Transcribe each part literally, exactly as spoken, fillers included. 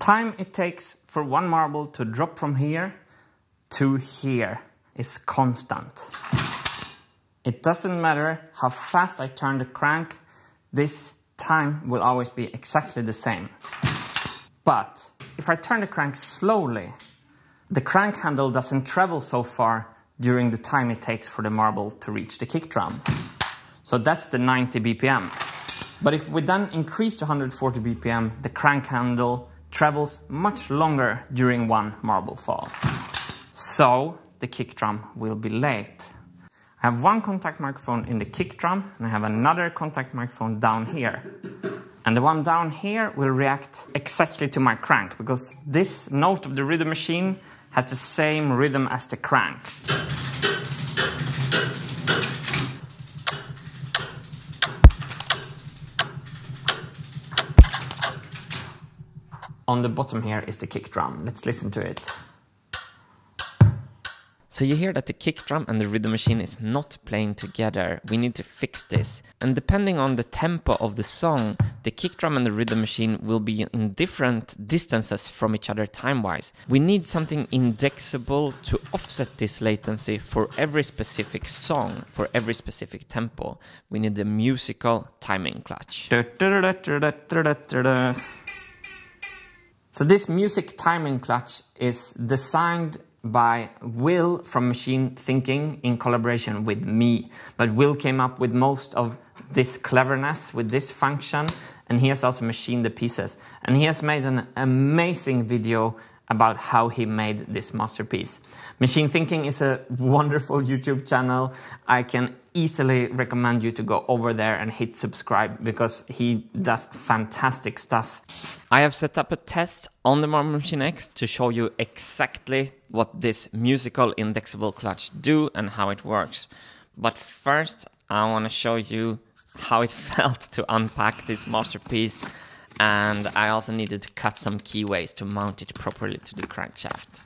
time it takes for one marble to drop from here to here is constant. It doesn't matter how fast I turn the crank, this time will always be exactly the same. But if I turn the crank slowly, the crank handle doesn't travel so far during the time it takes for the marble to reach the kick drum. So that's the ninety B P M. But if we then increase to one hundred forty B P M, the crank handle travels much longer during one marble fall. So the kick drum will be late. I have one contact microphone in the kick drum and I have another contact microphone down here. And the one down here will react exactly to my crank because this note of the rhythm machine has the same rhythm as the crank. On the bottom here is the kick drum. Let's listen to it. So you hear that the kick drum and the rhythm machine is not playing together. We need to fix this. And depending on the tempo of the song, the kick drum and the rhythm machine will be in different distances from each other time-wise. We need something indexable to offset this latency for every specific song, for every specific tempo. We need the musical timing clutch. So this music timing clutch is designed by Will from Machine Thinking in collaboration with me. But Will came up with most of this cleverness with this function, and he has also machined the pieces. And he has made an amazing video about how he made this masterpiece. Machine Thinking is a wonderful YouTube channel. I can easily recommend you to go over there and hit subscribe because he does fantastic stuff. I have set up a test on the Marble Machine X to show you exactly what this musical indexable clutch do and how it works. But first I want to show you how it felt to unpack this masterpiece, and I also needed to cut some keyways to mount it properly to the crankshaft.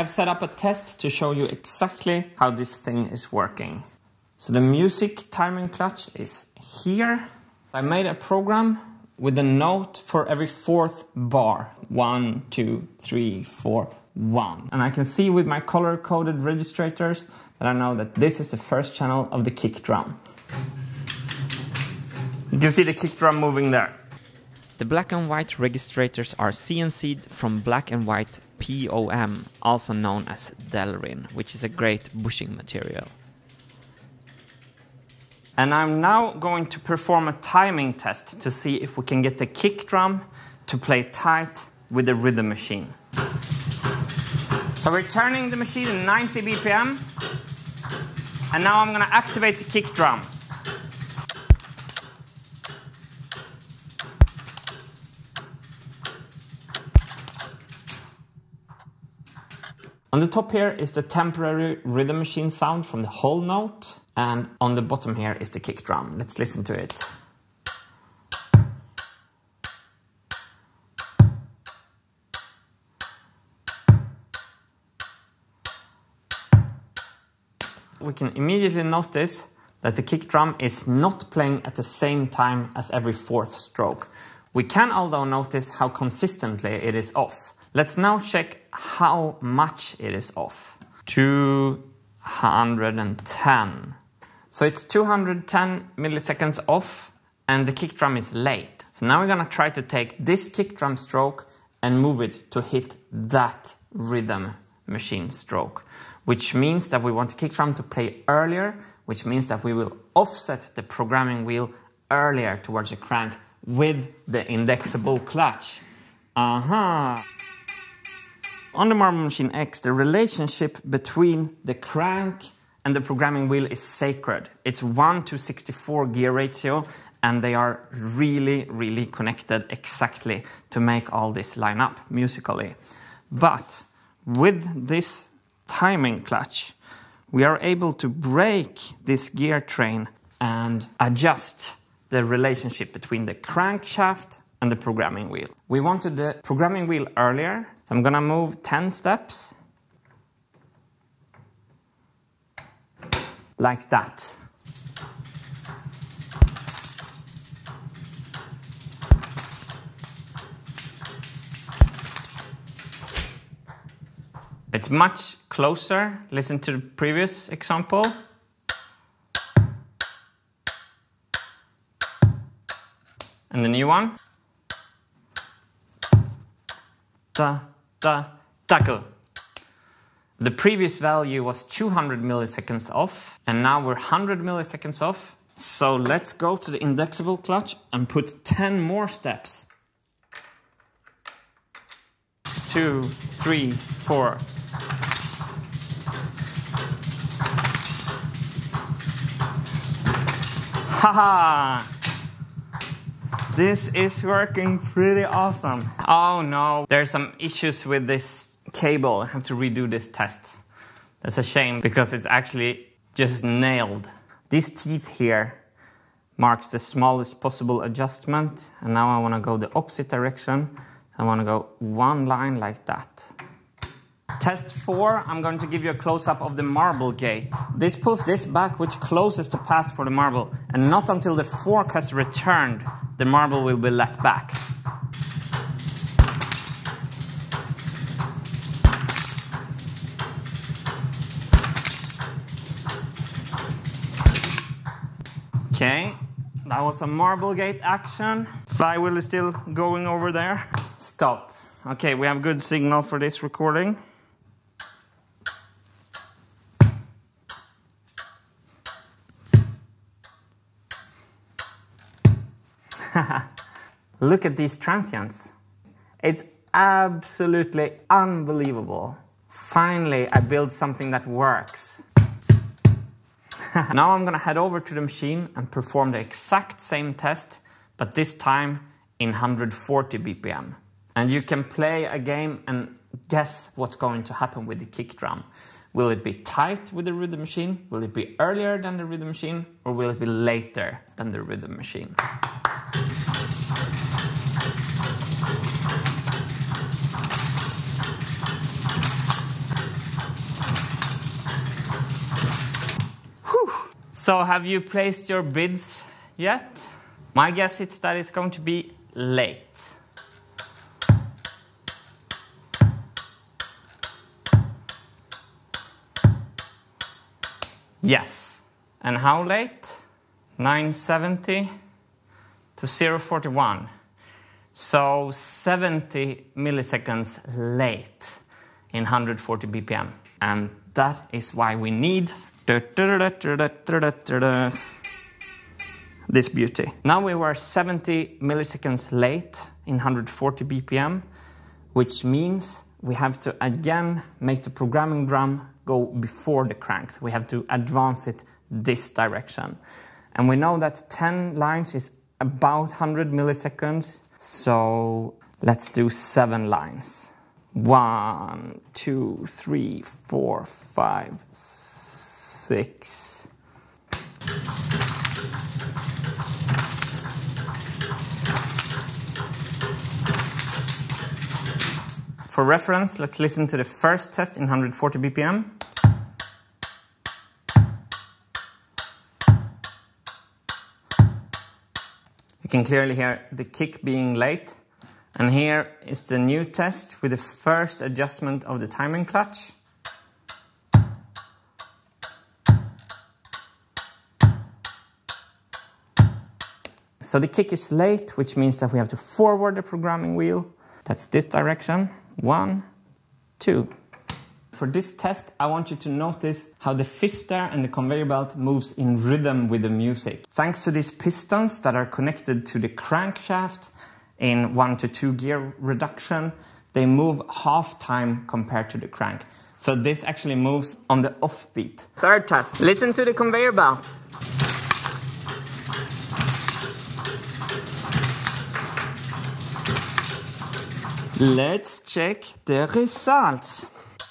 have set up a test to show you exactly how this thing is working. So the music timing clutch is here. I made a program with a note for every fourth bar. One, two, three, four, one. And I can see with my color-coded registrators that I know that this is the first channel of the kick drum. You can see the kick drum moving there. The black and white registrators are C N C'd from black and white P O M, also known as Delrin, which is a great bushing material. And I'm now going to perform a timing test to see if we can get the kick drum to play tight with the rhythm machine. So we're turning the machine at ninety B P M, and now I'm going to activate the kick drum. On the top here is the temporary rhythm machine sound from the whole note, and on the bottom here is the kick drum. Let's listen to it. We can immediately notice that the kick drum is not playing at the same time as every fourth stroke. We can although notice how consistently it is off. Let's now check how much it is off. two hundred ten. So it's two hundred ten milliseconds off, and the kick drum is late. So now we're gonna try to take this kick drum stroke and move it to hit that rhythm machine stroke, which means that we want the kick drum to play earlier, which means that we will offset the programming wheel earlier towards the crank with the indexable clutch. Uh-huh. On the Marble Machine X, the relationship between the crank and the programming wheel is sacred. It's one to sixty-four gear ratio, and they are really, really connected exactly to make all this line up musically. But with this timing clutch, we are able to break this gear train and adjust the relationship between the crankshaft and the programming wheel. We wanted the programming wheel earlier, so I'm gonna move ten steps. Like that. It's much closer. Listen to the previous example. And the new one. Da, da, taco. The previous value was two hundred milliseconds off, and now we're one hundred milliseconds off. So let's go to the indexable clutch and put ten more steps. Two, three, four. Haha! This is working pretty awesome. Oh no, there's some issues with this cable. I have to redo this test. That's a shame because it's actually just nailed. These teeth here marks the smallest possible adjustment, and now I want to go the opposite direction. I want to go one line like that. Test four, I'm going to give you a close-up of the marble gate. This pulls this back, which closes the path for the marble, and not until the fork has returned, the marble will be let back. Okay, that was a marble gate action. Flywheel is still going over there. Stop. Okay, we have good signal for this recording. Look at these transients. It's absolutely unbelievable. Finally, I built something that works. Now I'm gonna head over to the machine and perform the exact same test, but this time in one hundred forty B P M. And you can play a game and guess what's going to happen with the kick drum. Will it be tight with the rhythm machine? Will it be earlier than the rhythm machine? Or will it be later than the rhythm machine? So have you placed your bids yet? My guess is that it's going to be late. Yes. And how late? nine seventy to zero forty-one. So seventy milliseconds late in one hundred forty B P M. And that is why we need this beauty. Now we were seventy milliseconds late in one hundred forty B P M, which means we have to again make the programming drum go before the crank. We have to advance it this direction. And we know that ten lines is about one hundred milliseconds. So let's do seven lines. One, two, three, four, five, six. For reference, let's listen to the first test in one hundred forty B P M. You can clearly hear the kick being late. And here is the new test with the first adjustment of the timing clutch. So the kick is late, which means that we have to forward the programming wheel. That's this direction. One, two. For this test, I want you to notice how the fishtail and the conveyor belt moves in rhythm with the music. Thanks to these pistons that are connected to the crankshaft in one to two gear reduction, they move half time compared to the crank. So this actually moves on the offbeat. Third test, listen to the conveyor belt. Let's check the results.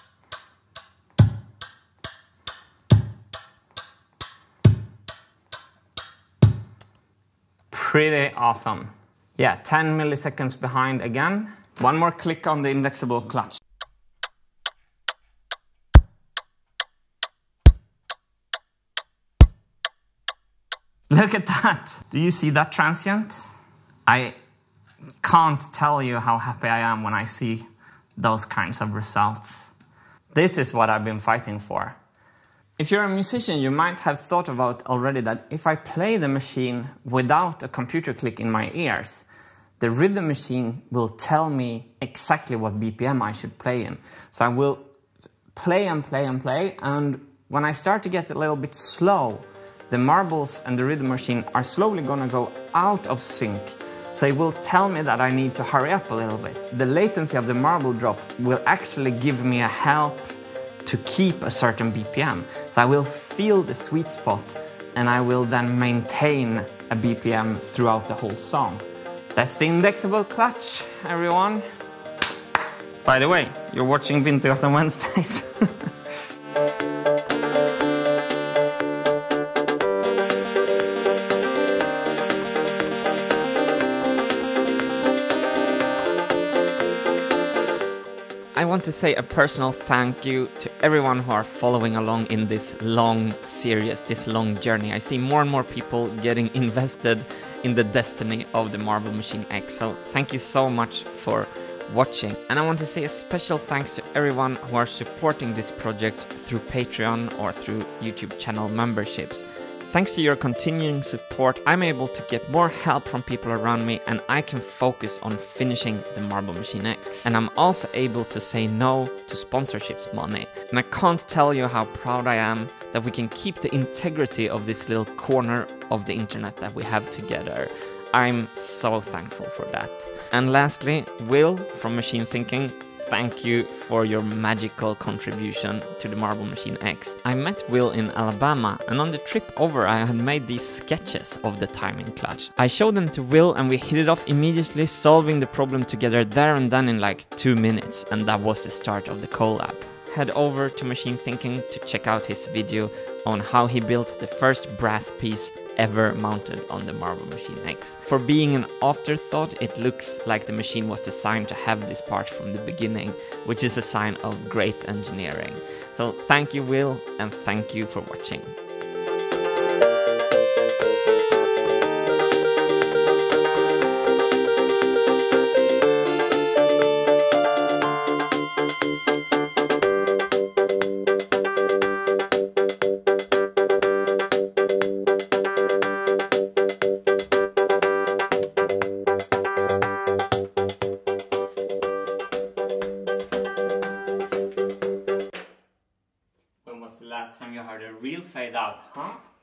Pretty awesome. Yeah, ten milliseconds behind again. One more click on the indexable clutch. Look at that. Do you see that transient? I can't tell you how happy I am when I see those kinds of results. This is what I've been fighting for. If you're a musician, you might have thought about already that if I play the machine without a computer click in my ears, the rhythm machine will tell me exactly what B P M I should play in. So I will play and play and play, and when I start to get a little bit slow, the marbles and the rhythm machine are slowly gonna go out of sync. So it will tell me that I need to hurry up a little bit. The latency of the marble drop will actually give me a help to keep a certain B P M. So I will feel the sweet spot and I will then maintain a B P M throughout the whole song. That's the indexable clutch, everyone. By the way, you're watching Wintergatan Wednesdays. I want to say a personal thank you to everyone who are following along in this long series, this long journey. I see more and more people getting invested in the destiny of the Marble Machine X. So thank you so much for watching. And I want to say a special thanks to everyone who are supporting this project through Patreon or through YouTube channel memberships. Thanks to your continuing support, I'm able to get more help from people around me and I can focus on finishing the Marble Machine X. And I'm also able to say no to sponsorships money. And I can't tell you how proud I am that we can keep the integrity of this little corner of the internet that we have together. I'm so thankful for that. And lastly, Will from Machine Thinking, thank you for your magical contribution to the Marble Machine X. I met Will in Alabama, and on the trip over I had made these sketches of the timing clutch. I showed them to Will and we hit it off immediately, solving the problem together there and then in like two minutes, and that was the start of the collab. Head over to Machine Thinking to check out his video on how he built the first brass piece ever mounted on the Marble Machine X. For being an afterthought, it looks like the machine was designed to have this part from the beginning, which is a sign of great engineering. So thank you, Will, and thank you for watching. fade out, huh?